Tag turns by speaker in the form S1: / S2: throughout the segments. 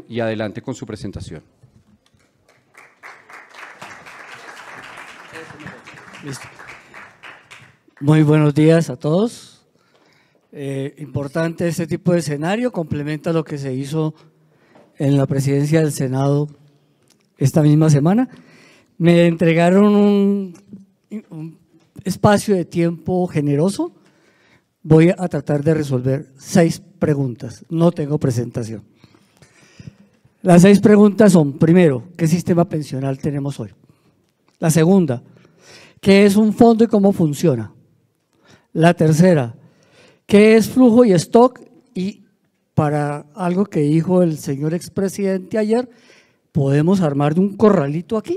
S1: y adelante con su presentación.
S2: Listo. Muy buenos días a todos. Importante este tipo de escenario, complementa lo que se hizo en la presidencia del Senado esta misma semana. Me entregaron un espacio de tiempo generoso. Voy a tratar de resolver 6 preguntas. No tengo presentación. Las 6 preguntas son: primero, ¿qué sistema pensional tenemos hoy? La segunda, ¿qué es un fondo y cómo funciona? La tercera, ¿qué es flujo y stock? Y para algo que dijo el señor expresidente ayer, ¿podemos armar de un corralito aquí?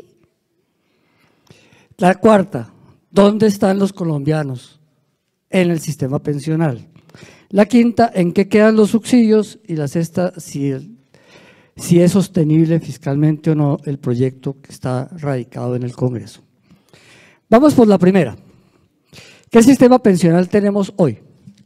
S2: La cuarta, ¿dónde están los colombianos en el sistema pensional? La quinta, ¿en qué quedan los subsidios? Y la sexta, si es sostenible fiscalmente o no el proyecto que está radicado en el Congreso. Vamos por la primera. ¿Qué sistema pensional tenemos hoy?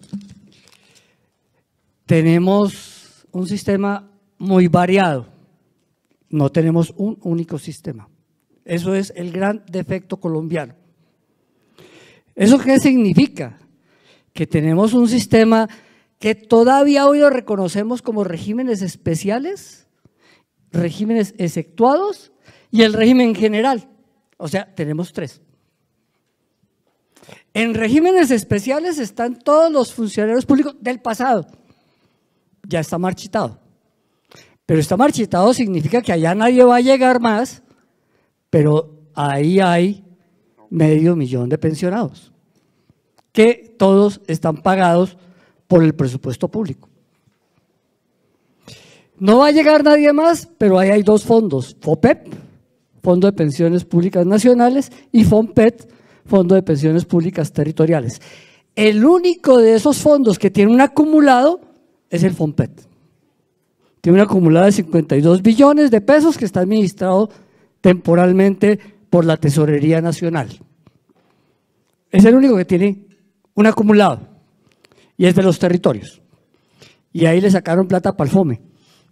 S2: Tenemos un sistema muy variado. No tenemos un único sistema. Eso es el gran defecto colombiano. ¿Eso qué significa? Que tenemos un sistema que todavía hoy lo reconocemos como regímenes especiales, regímenes exceptuados y el régimen general. O sea, tenemos 3. En regímenes especiales están todos los funcionarios públicos del pasado. Ya está marchitado. Pero está marchitado significa que allá nadie va a llegar más, pero ahí hay 500,000 de pensionados, que todos están pagados por el presupuesto público. No va a llegar nadie más, pero ahí hay 2 fondos: FOPEP, Fondo de Pensiones Públicas Nacionales, y FOMPET, Fondo de Pensiones Públicas Territoriales. El único de esos fondos que tiene un acumulado es el FOMPET. Tiene un acumulado de 52 billones de pesos que está administrado temporalmente por la Tesorería Nacional. Es el único que tiene un acumulado y es de los territorios. Y ahí le sacaron plata para el FOME.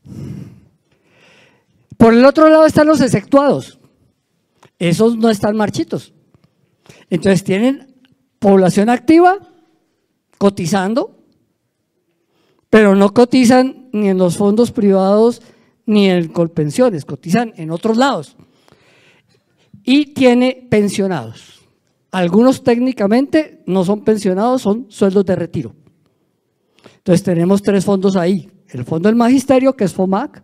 S2: Por el otro lado están los exceptuados. Esos no están marchitos. Entonces tienen población activa cotizando, pero no cotizan ni en los fondos privados ni en Colpensiones, cotizan en otros lados. Y tiene pensionados. Algunos técnicamente no son pensionados, son sueldos de retiro. Entonces tenemos 3 fondos ahí: el fondo del magisterio, que es FOMAC,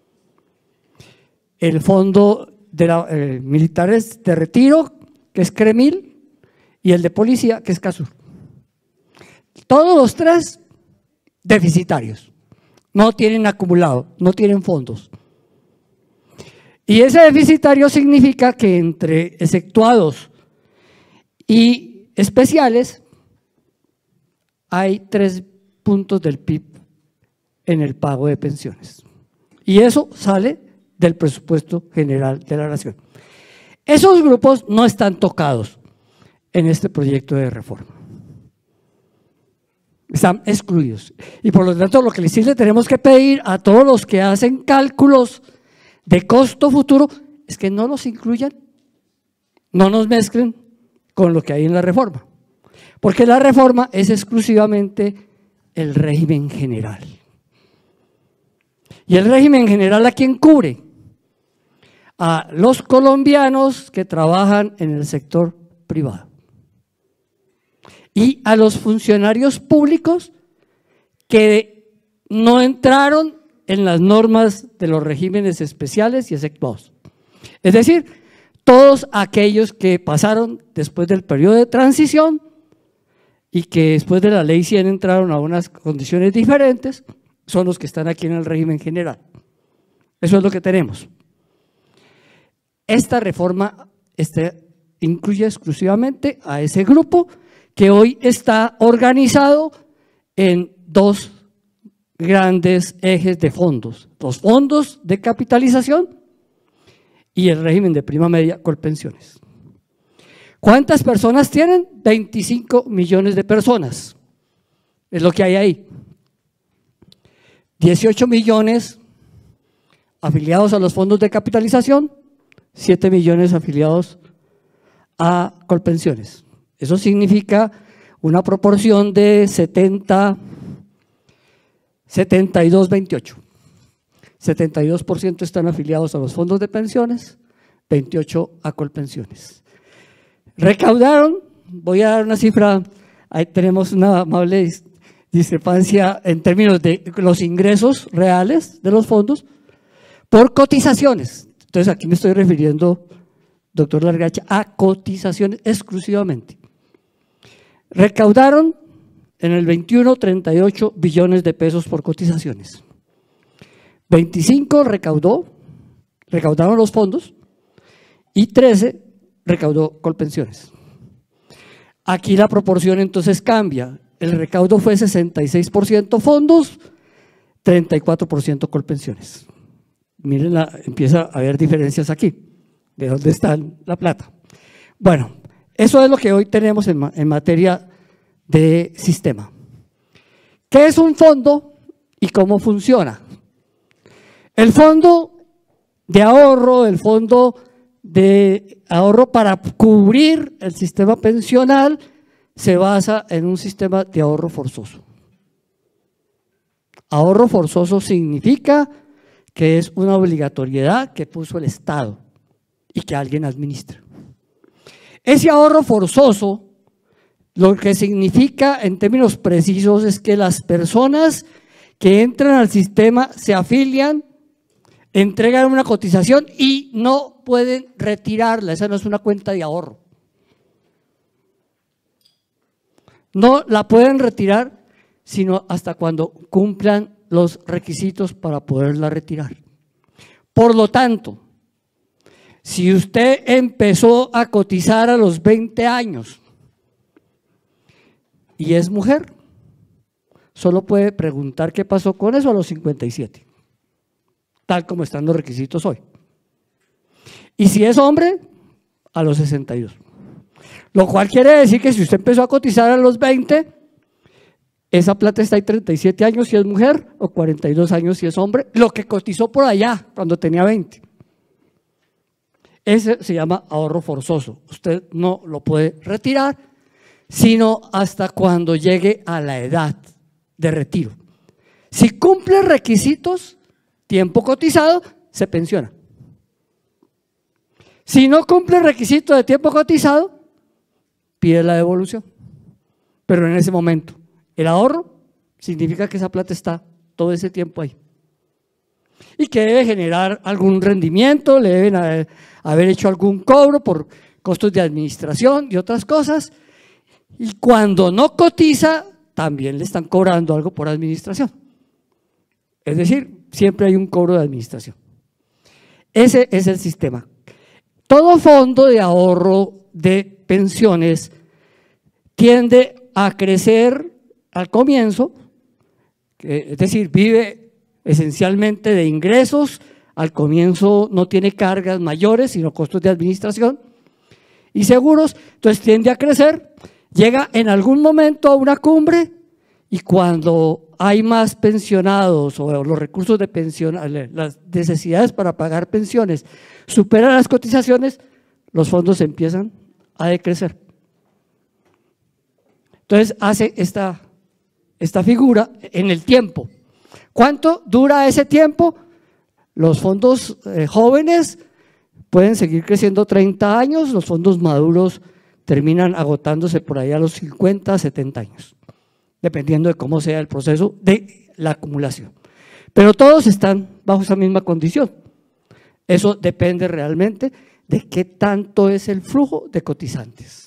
S2: el fondo de militares de retiro, que es CREMIL, y el de policía, que es CASUR. Todos los 3 deficitarios, no tienen acumulado, no tienen fondos. Y ese deficitario significa que entre exceptuados y especiales hay 3 puntos del PIB en el pago de pensiones. Y eso sale del presupuesto general de la nación. Esos grupos no están tocados en este proyecto de reforma. Están excluidos. Y por lo tanto, lo que sí le tenemos que pedir a todos los que hacen cálculos de costo futuro es que no los incluyan, no nos mezclen con lo que hay en la reforma. Porque la reforma es exclusivamente el régimen general. ¿Y el régimen general a quién cubre? A los colombianos que trabajan en el sector privado y a los funcionarios públicos que no entraron en las normas de los regímenes especiales y exceptuados. Es decir, todos aquellos que pasaron después del periodo de transición y que después de la ley 100 entraron a unas condiciones diferentes, son los que están aquí en el régimen general. Eso es lo que tenemos. Esta reforma incluye exclusivamente a ese grupo que hoy está organizado en 2 grandes ejes de fondos: los fondos de capitalización y el régimen de prima media Colpensiones. ¿Cuántas personas tienen? 25 millones de personas, es lo que hay ahí. 18 millones afiliados a los fondos de capitalización, 7 millones afiliados a Colpensiones. Eso significa una proporción de 72-28. 72% están afiliados a los fondos de pensiones, 28% a Colpensiones. Recaudaron, voy a dar una cifra, ahí tenemos una amable discrepancia en términos de los ingresos reales de los fondos por cotizaciones. Entonces aquí me estoy refiriendo, doctor Largacha, a cotizaciones exclusivamente. Recaudaron en el 21, 38 billones de pesos por cotizaciones. 25 recaudaron los fondos y 13 recaudó Colpensiones. Aquí la proporción entonces cambia. El recaudo fue 66% fondos, 34% Colpensiones. Miren, empieza a haber diferencias aquí, de dónde está la plata. Bueno, eso es lo que hoy tenemos en materia de sistema. ¿Qué es un fondo y cómo funciona? El fondo de ahorro, el fondo de ahorro para cubrir el sistema pensional se basa en un sistema de ahorro forzoso. Ahorro forzoso significa que es una obligatoriedad que puso el Estado y que alguien administra. Ese ahorro forzoso, lo que significa en términos precisos es que las personas que entran al sistema se afilian, entregan una cotización y no pueden retirarla. Esa no es una cuenta de ahorro. No la pueden retirar sino hasta cuando cumplan los requisitos para poderla retirar. Por lo tanto, si usted empezó a cotizar a los 20 años y es mujer, solo puede preguntar qué pasó con eso a los 57, tal como están los requisitos hoy. Y si es hombre, a los 62. Lo cual quiere decir que si usted empezó a cotizar a los 20, esa plata está ahí 37 años si es mujer o 42 años si es hombre, lo que cotizó por allá cuando tenía 20. Ese se llama ahorro forzoso. Usted no lo puede retirar, sino hasta cuando llegue a la edad de retiro. Si cumple requisitos, tiempo cotizado, se pensiona. Si no cumple requisito de tiempo cotizado, pide la devolución. Pero en ese momento, el ahorro significa que esa plata está todo ese tiempo ahí. Y que debe generar algún rendimiento, le deben haber hecho algún cobro por costos de administración y otras cosas. Y cuando no cotiza, también le están cobrando algo por administración. Es decir, siempre hay un cobro de administración. Ese es el sistema. Todo fondo de ahorro de pensiones tiende a crecer al comienzo, es decir, vive esencialmente de ingresos, al comienzo no tiene cargas mayores, sino costos de administración y seguros, entonces tiende a crecer, llega en algún momento a una cumbre y cuando hay más pensionados o los recursos de pensión, las necesidades para pagar pensiones superan las cotizaciones, los fondos empiezan a decrecer. Entonces hace esta figura en el tiempo. ¿Cuánto dura ese tiempo? Los fondos jóvenes pueden seguir creciendo 30 años, los fondos maduros terminan agotándose por ahí a los 50, 70 años, dependiendo de cómo sea el proceso de la acumulación. Pero todos están bajo esa misma condición. Eso depende realmente de qué tanto es el flujo de cotizantes.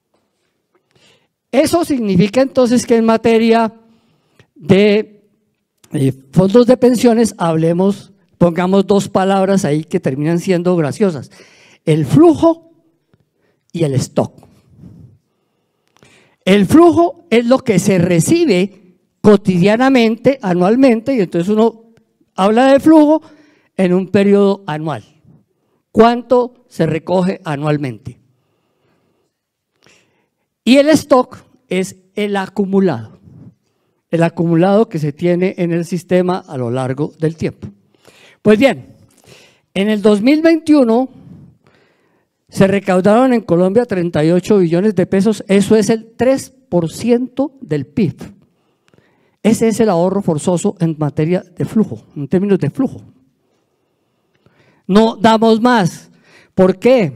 S2: Eso significa entonces que en materia de fondos de pensiones pongamos dos palabras ahí que terminan siendo graciosas: el flujo y el stock. El flujo es lo que se recibe cotidianamente, anualmente, y entonces uno habla de flujo en un periodo anual. ¿Cuánto se recoge anualmente? Y el stock es el acumulado que se tiene en el sistema a lo largo del tiempo. Pues bien, En el 2021 se recaudaron en Colombia 38 billones de pesos, eso es el 3% del PIB. Ese es el ahorro forzoso en materia de flujo, en términos de flujo. No damos más. ¿Por qué?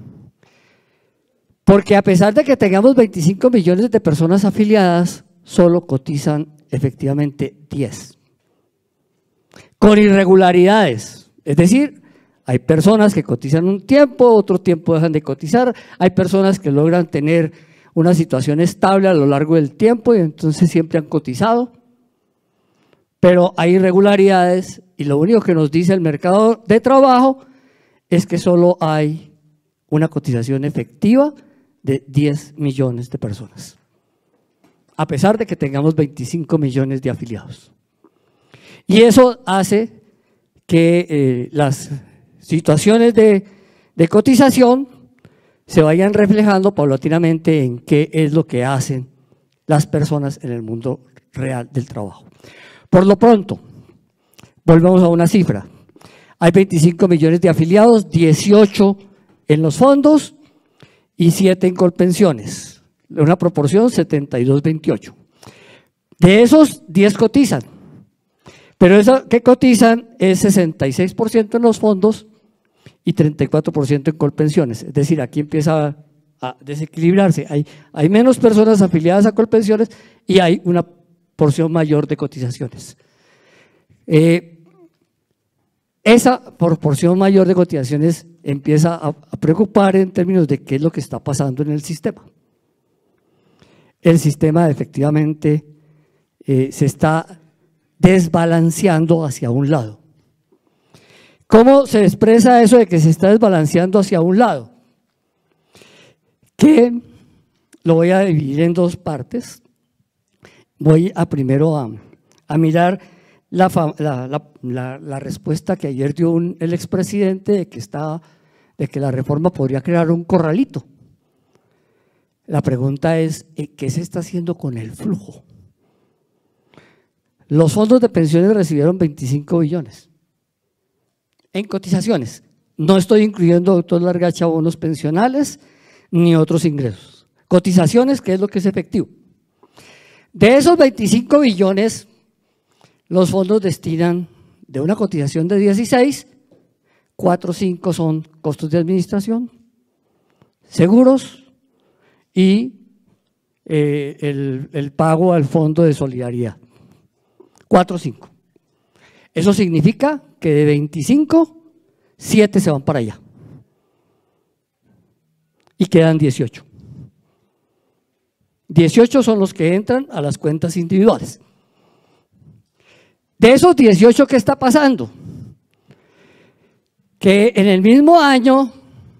S2: Porque a pesar de que tengamos 25 millones de personas afiliadas, solo cotizan efectivamente 10. Con irregularidades, es decir, hay personas que cotizan un tiempo, otro tiempo dejan de cotizar, hay personas que logran tener una situación estable a lo largo del tiempo y entonces siempre han cotizado, pero hay irregularidades y lo único que nos dice el mercado de trabajo es que solo hay una cotización efectiva de 10 millones de personas, a pesar de que tengamos 25 millones de afiliados. Y eso hace que las situaciones de cotización se vayan reflejando paulatinamente en qué es lo que hacen las personas en el mundo real del trabajo. Por lo pronto, volvemos a una cifra. Hay 25 millones de afiliados, 18 en los fondos y 7 en Colpensiones, una proporción 72-28. De esos, 10 cotizan, pero eso que cotizan es 66% en los fondos y 34% en Colpensiones. Es decir, aquí empieza a desequilibrarse. Hay menos personas afiliadas a Colpensiones y hay una porción mayor de cotizaciones. Esa proporción mayor de cotizaciones empieza a preocupar en términos de qué es lo que está pasando en el sistema. El sistema efectivamente se está desbalanceando hacia un lado. ¿Cómo se expresa eso de que se está desbalanceando hacia un lado? Que lo voy a dividir en dos partes. Voy a primero a mirar la respuesta que ayer dio el expresidente de que la reforma podría crear un corralito. La pregunta es, ¿qué se está haciendo con el flujo? Los fondos de pensiones recibieron 25 billones en cotizaciones. No estoy incluyendo, doctor Largacha, bonos pensionales ni otros ingresos. Cotizaciones, que es lo que es efectivo. De esos 25 billones, los fondos destinan de una cotización de 16, 4 o 5 son costos de administración, seguros y el pago al fondo de solidaridad. 4 o 5. Eso significa que de 25, 7 se van para allá y quedan 18. 18 son los que entran a las cuentas individuales. De esos 18, ¿qué está pasando? Que en el mismo año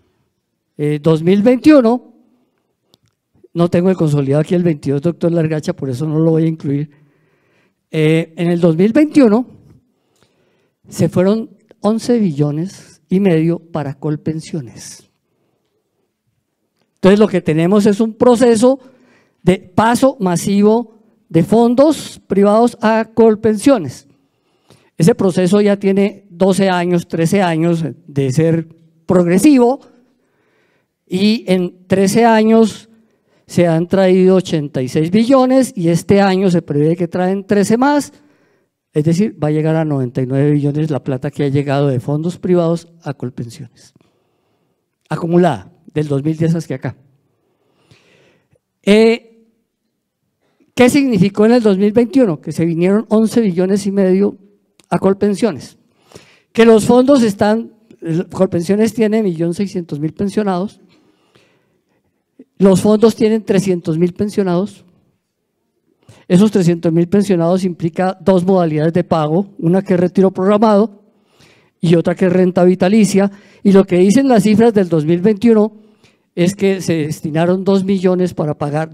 S2: 2021, no tengo el consolidado aquí el 22, doctor Largacha, por eso no lo voy a incluir. En el 2021 se fueron 11 billones y medio para Colpensiones. Entonces lo que tenemos es un proceso de paso masivo de fondos privados a Colpensiones. Ese proceso ya tiene 12 años, 13 años de ser progresivo y en 13 años se han traído 86 billones y este año se prevé que traen 13 más, es decir, va a llegar a 99 billones la plata que ha llegado de fondos privados a Colpensiones, acumulada del 2010 hacia acá. ¿Qué significó en el 2021? Que se vinieron 11 billones y medio a Colpensiones, que los fondos están, Colpensiones tiene 1.600.000 pensionados, los fondos tienen 300.000 pensionados. Esos 300.000 pensionados implica dos modalidades de pago, una que es retiro programado y otra que es renta vitalicia. Y lo que dicen las cifras del 2021 es que se destinaron 2 billones para pagar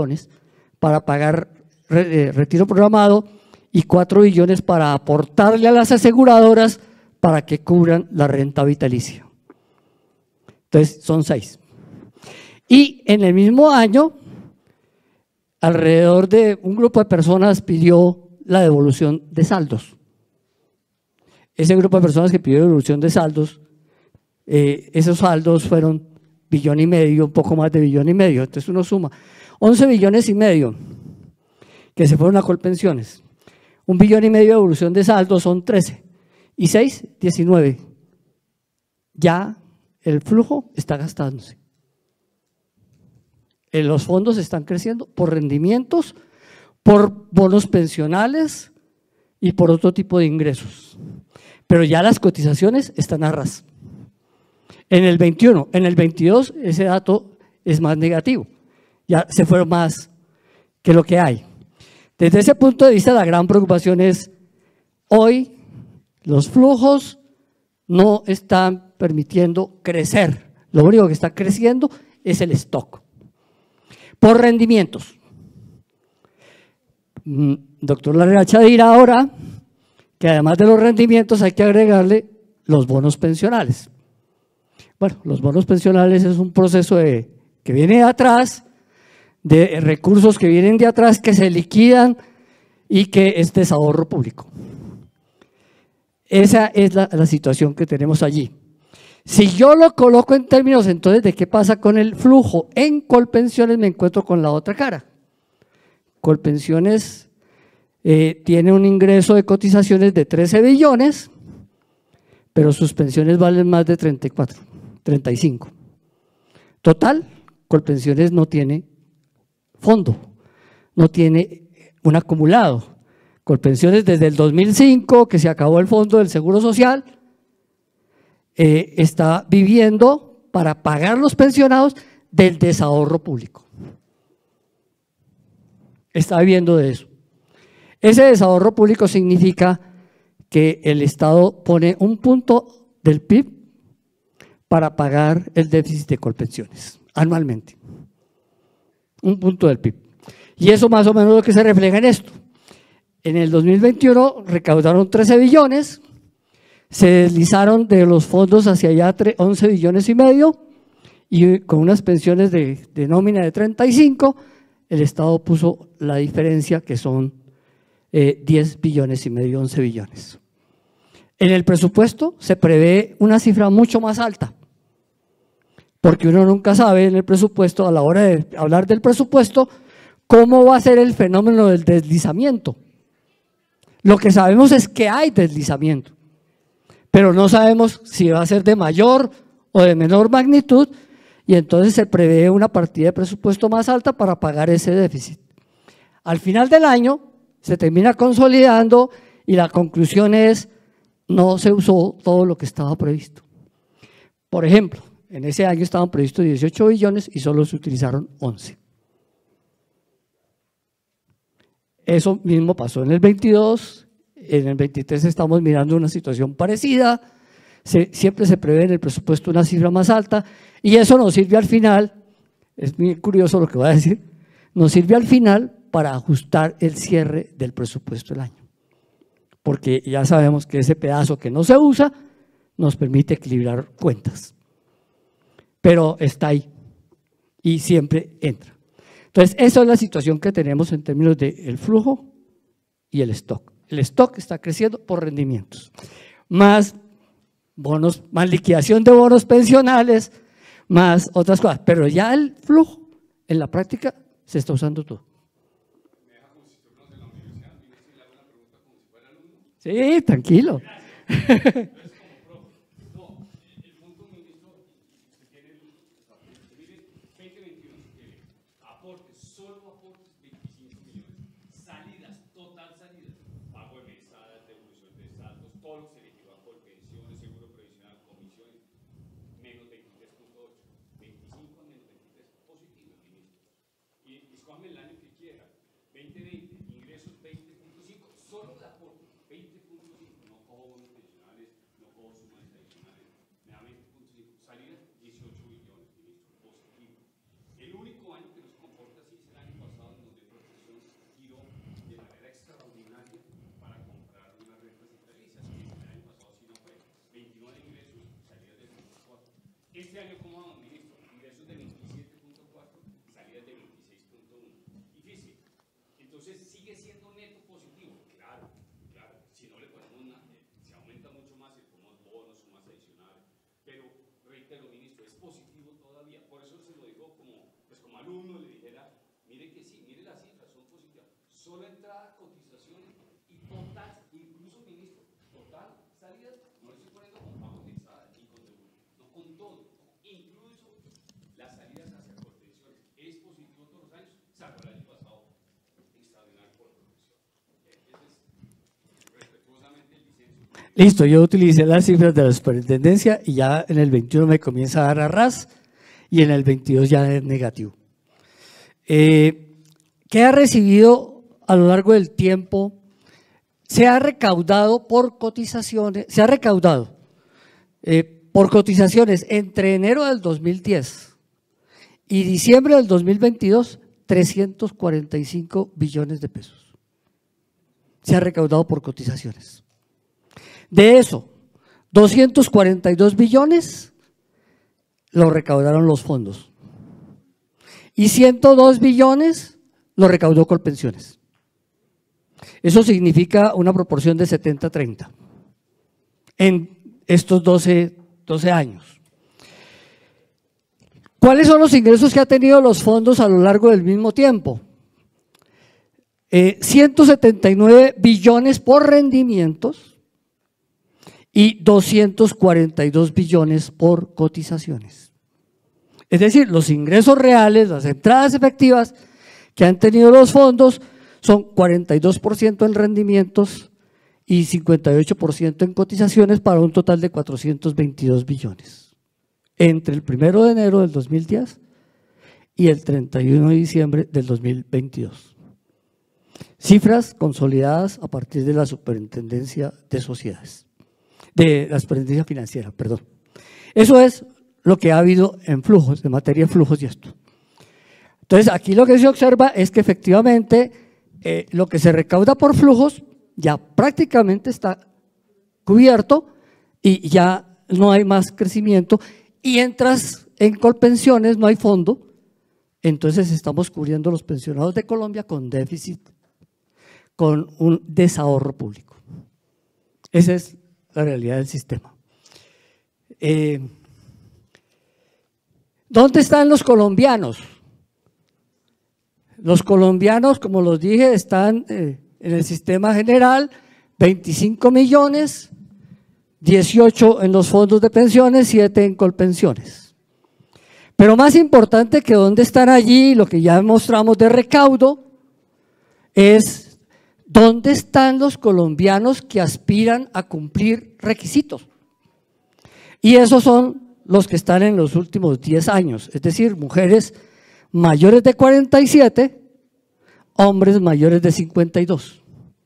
S2: retiro programado y 4 billones para aportarle a las aseguradoras para que cubran la renta vitalicia. Entonces son 6. Y en el mismo año, alrededor de un grupo de personas pidió la devolución de saldos. ese grupo de personas que pidió devolución de saldos, esos saldos fueron 1,5 billones, un poco más de 1,5 billones. Entonces uno suma 11,5 billones que se fueron a Colpensiones. 1,5 billones de devolución de saldos son 13. Y 6, 19. Ya el flujo está gastándose. Los fondos están creciendo por rendimientos, por bonos pensionales y por otro tipo de ingresos. Pero ya las cotizaciones están a ras. En el 21, en el 22 ese dato es más negativo. Ya se fueron más que lo que hay. Desde ese punto de vista, la gran preocupación es, hoy los flujos no están permitiendo crecer. Lo único que está creciendo es el stock. Por rendimientos. Doctor Larracha dirá ahora que además de los rendimientos hay que agregarle los bonos pensionales. Bueno, los bonos pensionales es un proceso que viene de atrás, de recursos que vienen de atrás, que se liquidan y que es desahorro público. Esa es la situación que tenemos allí. Si yo lo coloco en términos entonces de qué pasa con el flujo en Colpensiones, me encuentro con la otra cara. Colpensiones tiene un ingreso de cotizaciones de 13 billones, pero sus pensiones valen más de 34, 35. Total, Colpensiones no tiene fondo, no tiene un acumulado. Colpensiones desde el 2005, que se acabó el fondo del Seguro Social, está viviendo para pagar los pensionados del desahorro público. Está viviendo de eso. Ese desahorro público significa que el Estado pone un punto del PIB para pagar el déficit de Colpensiones anualmente. Un punto del PIB. Y eso más o menos lo que se refleja en esto. En el 2021 recaudaron 13 billones, se deslizaron de los fondos hacia allá 11,5 billones y con unas pensiones de nómina de 35, el Estado puso la diferencia que son 10,5 billones, 11 billones. En el presupuesto se prevé una cifra mucho más alta, porque uno nunca sabe en el presupuesto, a la hora de hablar del presupuesto, cómo va a ser el fenómeno del deslizamiento. Lo que sabemos es que hay deslizamiento, pero no sabemos si va a ser de mayor o de menor magnitud, y entonces se prevé una partida de presupuesto más alta para pagar ese déficit. Al final del año se termina consolidando y la conclusión es: no se usó todo lo que estaba previsto. Por ejemplo, en ese año estaban previstos 18 billones y solo se utilizaron 11. Eso mismo pasó en el 22, en el 23 estamos mirando una situación parecida, siempre se prevé en el presupuesto una cifra más alta y eso nos sirve al final, es muy curioso lo que voy a decir, nos sirve al final para ajustar el cierre del presupuesto del año, porque ya sabemos que ese pedazo que no se usa nos permite equilibrar cuentas, pero está ahí y siempre entra. Entonces, esa es la situación que tenemos en términos del flujo y el stock. El stock está creciendo por rendimientos, más bonos, más liquidación de bonos pensionales, más otras cosas, pero ya el flujo en la práctica se está usando todo. Sí, tranquilo.
S1: Este año, ¿cómo vamos, ministro? Ingresos de 27.4, salidas de 26.1. Difícil. Entonces, sigue siendo neto positivo. Claro, claro. Si no le ponemos se aumenta mucho más. alumno le dijera, mire que sí, mire las cifras, son positivas, solo entrada, cotizaciones y total, incluso ministro, total, salidas, no le estoy poniendo con pago de entrada ni con seguro, no con todo, incluso las salidas hacia Colpensiones, es positivo todos los años, salvo el año pasado, extraordinario por producción. Ese es respetuosamente el disenso.
S2: Listo, yo utilicé las cifras de la superintendencia y ya en el 21 me comienza a dar a ras y en el 22 ya es negativo. ¿Qué ha recibido a lo largo del tiempo? Se ha recaudado por cotizaciones, por cotizaciones entre enero del 2010 y diciembre del 2022, 345 billones de pesos. Se ha recaudado por cotizaciones. De eso, 242 billones lo recaudaron los fondos y 102 billones lo recaudó Colpensiones. Eso significa una proporción de 70-30 en estos 12 años. ¿Cuáles son los ingresos que han tenido los fondos a lo largo del mismo tiempo? 179 billones por rendimientos y 242 billones por cotizaciones. Es decir, los ingresos reales, las entradas efectivas que han tenido los fondos son 42% en rendimientos y 58% en cotizaciones para un total de 422 billones. Entre el 1 de enero del 2010 y el 31 de diciembre del 2022. Cifras consolidadas a partir de la Superintendencia de Sociedades. De la superintendencia financiera, perdón. Eso es lo que ha habido en flujos, en materia de flujos y esto. Entonces, aquí lo que se observa es que efectivamente lo que se recauda por flujos ya prácticamente está cubierto y ya no hay más crecimiento y entras en Colpensiones, no hay fondo, entonces estamos cubriendo los pensionados de Colombia con déficit, con un desahorro público. Esa es la realidad del sistema. ¿Dónde están los colombianos? Los colombianos, como los dije, están en el sistema general, 25 millones, 18 en los fondos de pensiones, 7 en Colpensiones. Pero más importante que dónde están allí, lo que ya mostramos de recaudo, es ¿dónde están los colombianos que aspiran a cumplir requisitos? Y esos son los que están en los últimos 10 años, es decir, mujeres mayores de 47, hombres mayores de 52.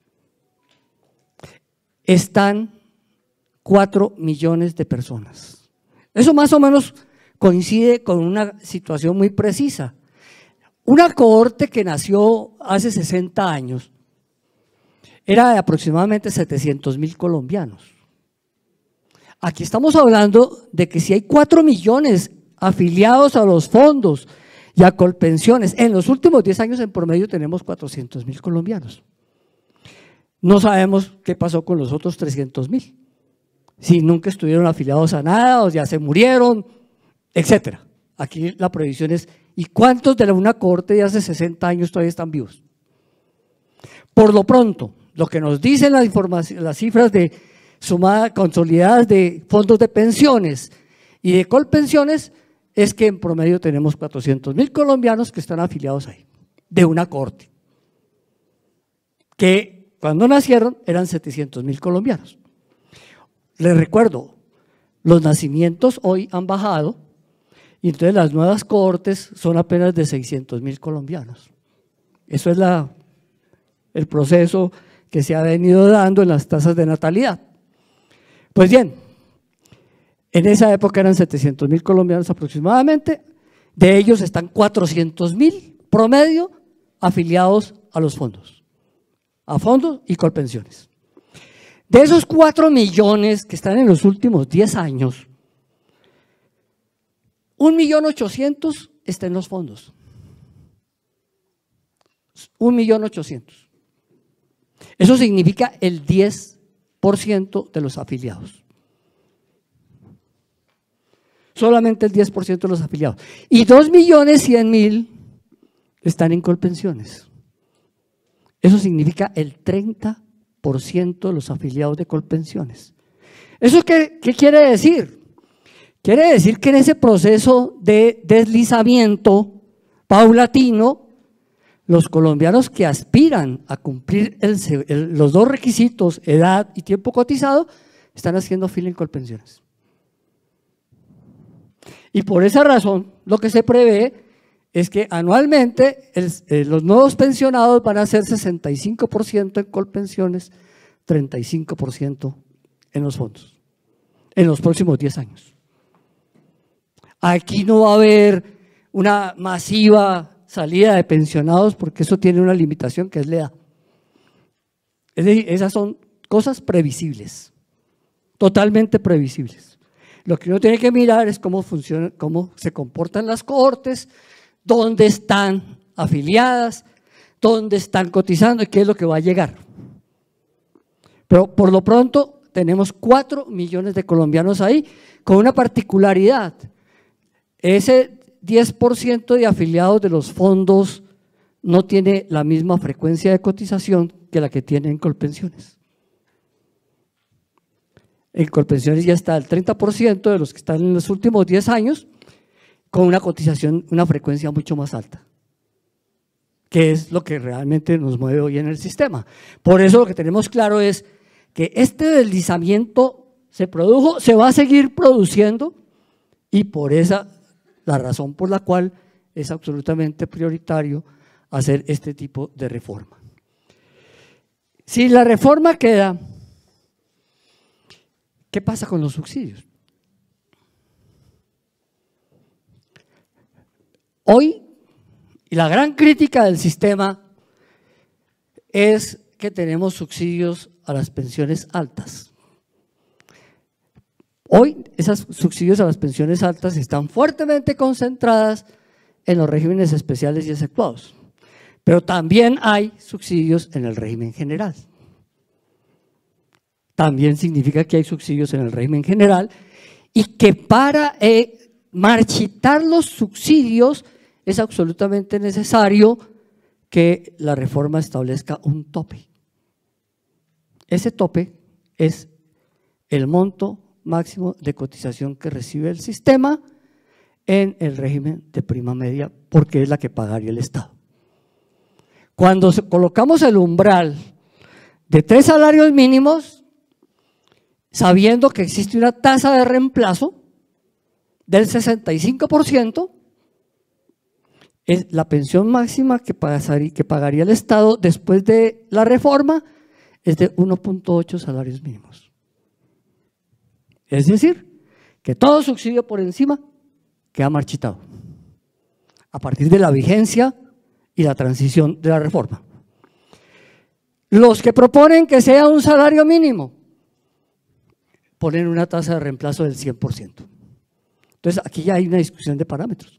S2: Están 4 millones de personas. Eso más o menos coincide con una situación muy precisa. Una cohorte que nació hace 60 años era de aproximadamente 700.000 colombianos. Aquí estamos hablando de que si hay 4 millones afiliados a los fondos y a Colpensiones, en los últimos 10 años en promedio tenemos 400.000 colombianos. No sabemos qué pasó con los otros 300.000, si nunca estuvieron afiliados a nada o ya se murieron, etcétera. Aquí la previsión es, ¿y cuántos de una cohorte de hace 60 años todavía están vivos? Por lo pronto, lo que nos dicen las cifras de sumadas consolidadas de fondos de pensiones y de Colpensiones es que en promedio tenemos 400.000 colombianos que están afiliados ahí, de una cohorte, que cuando nacieron eran 700.000 colombianos. Les recuerdo, los nacimientos hoy han bajado y entonces las nuevas cohortes son apenas de 600.000 colombianos. Eso es el proceso que se ha venido dando en las tasas de natalidad. Pues bien, en esa época eran 700.000 colombianos aproximadamente, de ellos están 400.000 promedio afiliados a los fondos, y Colpensiones. De esos 4 millones que están en los últimos 10 años, 1.800.000 está en los fondos. 1.800.000. Eso significa el 10% de los afiliados. Solamente el 10% de los afiliados. Y 2.100.000 están en Colpensiones. Eso significa el 30% de los afiliados de Colpensiones. ¿Eso qué quiere decir? Quiere decir que en ese proceso de deslizamiento paulatino, los colombianos que aspiran a cumplir los dos requisitos, edad y tiempo cotizado, están haciendo fila en Colpensiones. Y por esa razón, lo que se prevé es que anualmente los nuevos pensionados van a ser 65% en Colpensiones, 35% en los fondos, en los próximos 10 años. Aquí no va a haber una masiva salida de pensionados porque eso tiene una limitación que es la edad. Es decir, esas son cosas previsibles, totalmente previsibles. Lo que uno tiene que mirar es cómo funcionan, cómo se comportan las cohortes, dónde están afiliadas, dónde están cotizando y qué es lo que va a llegar. Pero por lo pronto tenemos 4 millones de colombianos ahí con una particularidad. Ese 10% de afiliados de los fondos no tiene la misma frecuencia de cotización que la que tiene en Colpensiones. En Colpensiones ya está el 30% de los que están en los últimos 10 años con una cotización, una frecuencia mucho más alta, que es lo que realmente nos mueve hoy en el sistema. Por eso lo que tenemos claro es que este deslizamiento se produjo, se va a seguir produciendo y por esa la razón por la cual es absolutamente prioritario hacer este tipo de reforma. Si la reforma queda, ¿qué pasa con los subsidios? Hoy, la gran crítica del sistema es que tenemos subsidios a las pensiones altas. Hoy, esos subsidios a las pensiones altas están fuertemente concentradas en los regímenes especiales y exceptuados, pero también hay subsidios en el régimen general. También significa que hay subsidios en el régimen general y que para marchitar los subsidios es absolutamente necesario que la reforma establezca un tope. Ese tope es el monto máximo de cotización que recibe el sistema en el régimen de prima media, porque es la que pagaría el Estado. Cuando colocamos el umbral de 3 salarios mínimos, sabiendo que existe una tasa de reemplazo del 65%, es la pensión máxima que pagaría el Estado después de la reforma es de 1.8 salarios mínimos. Es decir, que todo subsidio por encima queda marchitado a partir de la vigencia y la transición de la reforma. Los que proponen que sea un salario mínimo ponen una tasa de reemplazo del 100%. Entonces, aquí ya hay una discusión de parámetros.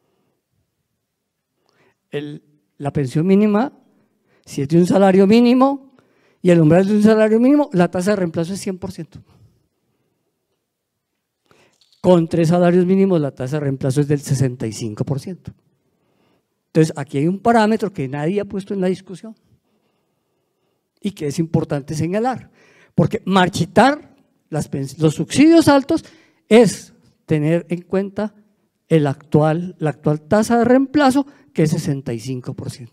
S2: La pensión mínima, si es de un salario mínimo y el umbral de un salario mínimo, la tasa de reemplazo es 100%. Con 3 salarios mínimos la tasa de reemplazo es del 65%. Entonces, aquí hay un parámetro que nadie ha puesto en la discusión y que es importante señalar, porque marchitar los subsidios altos es tener en cuenta la actual tasa de reemplazo, que es 65%.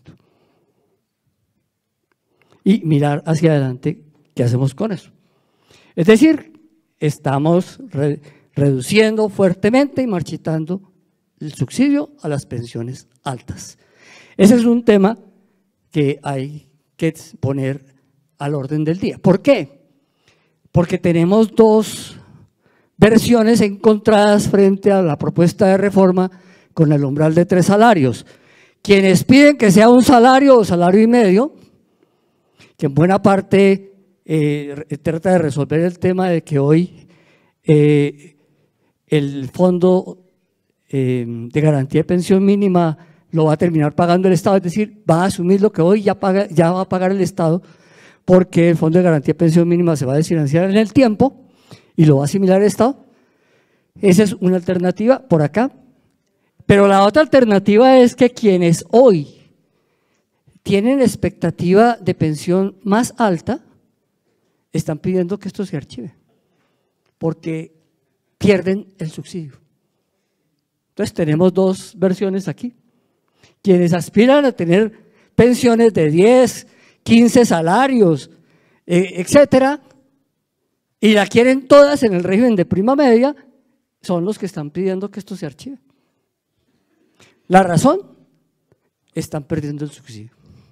S2: Y mirar hacia adelante qué hacemos con eso. Es decir, estamos reduciendo fuertemente y marchitando el subsidio a las pensiones altas. Ese es un tema que hay que poner al orden del día. ¿Por qué? Porque tenemos 2 versiones encontradas frente a la propuesta de reforma con el umbral de 3 salarios. Quienes piden que sea un salario o salario y medio, que en buena parte trata de resolver el tema de que hoy el fondo de garantía de pensión mínima lo va a terminar pagando el Estado, es decir, va a asumir lo que hoy ya va a pagar el Estado, porque el fondo de garantía de pensión mínima se va a desfinanciar en el tiempo y lo va a asimilar el Estado. Esa es una alternativa por acá. Pero la otra alternativa es que quienes hoy tienen expectativa de pensión más alta, están pidiendo que esto se archive, porque pierden el subsidio. Entonces tenemos dos versiones aquí. Quienes aspiran a tener pensiones de 10, 15 salarios, etcétera, y la quieren todas en el régimen de prima media, son los que están pidiendo que esto se archive. La razón, están perdiendo el subsidio.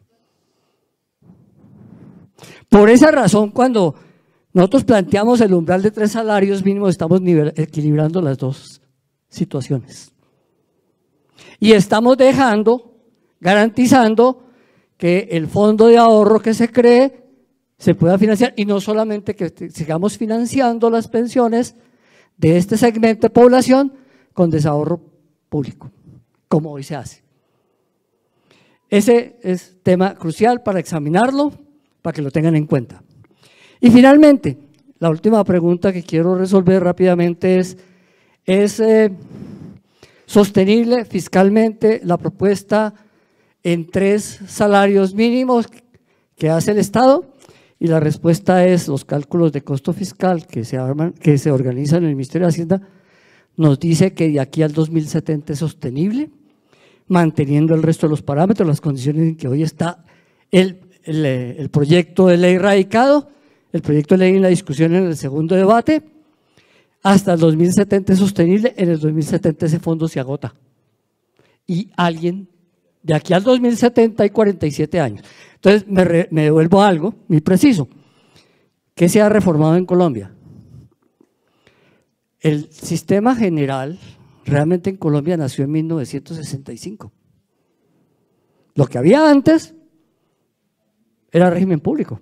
S2: Por esa razón, cuando nosotros planteamos el umbral de 3 salarios mínimos, estamos equilibrando las dos situaciones. Y estamos garantizando que el fondo de ahorro que se cree se pueda financiar, y no solamente que sigamos financiando las pensiones de este segmento de población con desahorro público, como hoy se hace. Ese es tema crucial para examinarlo, para que lo tengan en cuenta. Y finalmente, la última pregunta que quiero resolver rápidamente ¿es sostenible fiscalmente la propuesta en 3 salarios mínimos que hace el Estado? Y la respuesta es: los cálculos de costo fiscal que se organizan en el Ministerio de Hacienda nos dice que de aquí al 2070 es sostenible, manteniendo el resto de los parámetros, las condiciones en que hoy está el proyecto de ley radicado, el proyecto de ley en la discusión en el segundo debate. Hasta el 2070 es sostenible, en el 2070 ese fondo se agota. Y de aquí al 2070 hay 47 años. Entonces me devuelvo a algo muy preciso. ¿Qué se ha reformado en Colombia? El sistema general realmente en Colombia nació en 1965. Lo que había antes era régimen público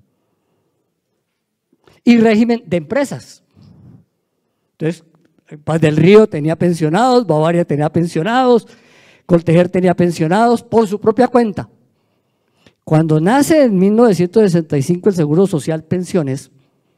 S2: y régimen de empresas. Entonces, Paz del Río tenía pensionados, Bavaria tenía pensionados, Coltejer tenía pensionados por su propia cuenta. Cuando nace en 1965 el Seguro Social Pensiones,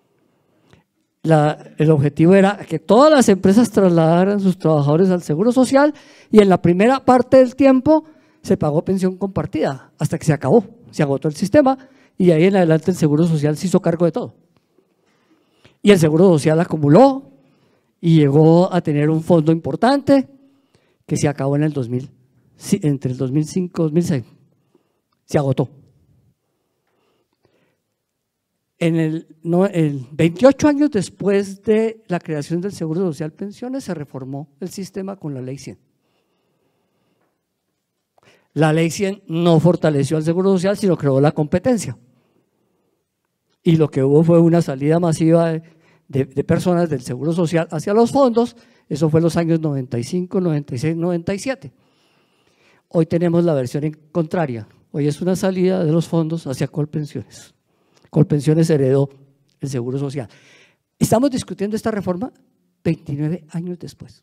S2: el objetivo era que todas las empresas trasladaran sus trabajadores al Seguro Social, y en la primera parte del tiempo se pagó pensión compartida hasta que se acabó, se agotó el sistema, y de ahí en adelante el Seguro Social se hizo cargo de todo. Y el Seguro Social acumuló y llegó a tener un fondo importante que se acabó en entre el 2005 y 2006, se agotó. En 28 años después de la creación del Seguro Social Pensiones se reformó el sistema con la Ley 100. La Ley 100 no fortaleció al Seguro Social, sino creó la competencia. Y lo que hubo fue una salida masiva de personas del Seguro Social hacia los fondos. Eso fue en los años 95, 96, 97. Hoy tenemos la versión contraria. Hoy es una salida de los fondos hacia Colpensiones. Colpensiones heredó el Seguro Social. Estamos discutiendo esta reforma 29 años después.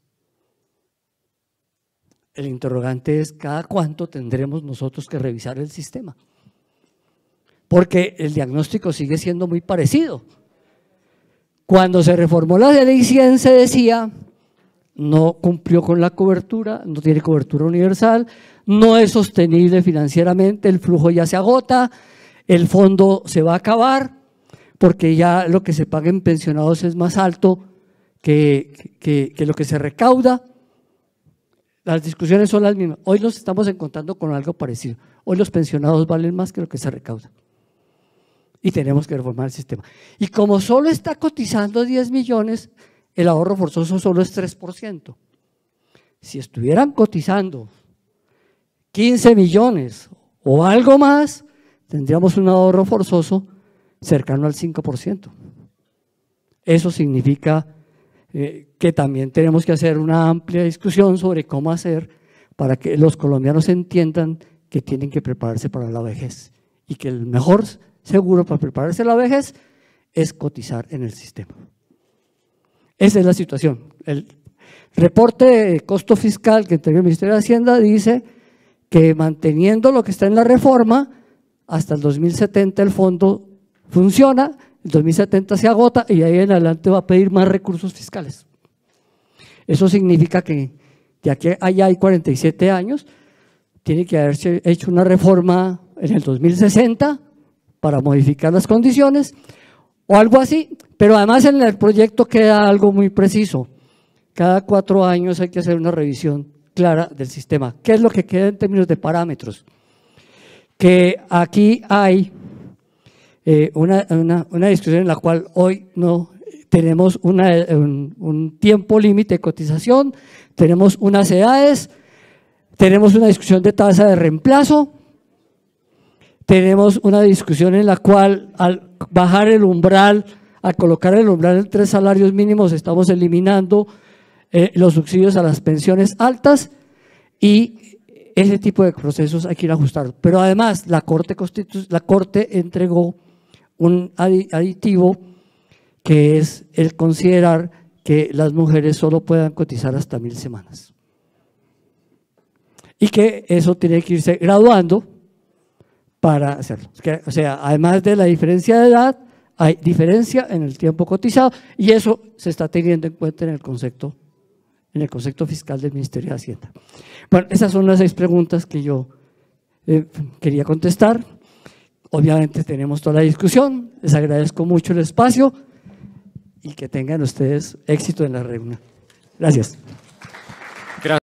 S2: El interrogante es: ¿cada cuánto tendremos nosotros que revisar el sistema? Porque el diagnóstico sigue siendo muy parecido. Cuando se reformó la Ley 100 se decía: no cumplió con la cobertura, no tiene cobertura universal, no es sostenible financieramente, el flujo ya se agota, el fondo se va a acabar porque ya lo que se paga en pensionados es más alto que lo que se recauda. Las discusiones son las mismas. Hoy nos estamos encontrando con algo parecido. Hoy los pensionados valen más que lo que se recauda y tenemos que reformar el sistema. Y como solo está cotizando 10 millones, el ahorro forzoso solo es 3%. Si estuvieran cotizando 15 millones o algo más, tendríamos un ahorro forzoso cercano al 5%. Eso significa que también tenemos que hacer una amplia discusión sobre cómo hacer para que los colombianos entiendan que tienen que prepararse para la vejez y que el mejor seguro para prepararse a la vejez es cotizar en el sistema. Esa es la situación. El reporte de costo fiscal que entregó el Ministerio de Hacienda dice que manteniendo lo que está en la reforma, hasta el 2070 el fondo funciona, el 2070 se agota y ahí en adelante va a pedir más recursos fiscales. Eso significa que de aquí a allá hay 47 años, tiene que haberse hecho una reforma en el 2060 para modificar las condiciones o algo así, pero además en el proyecto queda algo muy preciso. Cada 4 años hay que hacer una revisión clara del sistema. ¿Qué es lo que queda en términos de parámetros? Que aquí hay una discusión en la cual hoy no tenemos un tiempo límite de cotización, tenemos unas edades, tenemos una discusión de tasa de reemplazo, tenemos una discusión en la cual al bajar el umbral, al colocar el umbral en 3 salarios mínimos, estamos eliminando los subsidios a las pensiones altas y ese tipo de procesos hay que ir ajustando. Pero además la Corte entregó un aditivo que es el considerar que las mujeres solo puedan cotizar hasta 1000 semanas. Y que eso tiene que irse graduando para hacerlo. O sea, además de la diferencia de edad, hay diferencia en el tiempo cotizado y eso se está teniendo en cuenta en el concepto fiscal del Ministerio de Hacienda. Bueno, esas son las 6 preguntas que yo quería contestar. Obviamente tenemos toda la discusión, les agradezco mucho el espacio y que tengan ustedes éxito en la reunión. Gracias.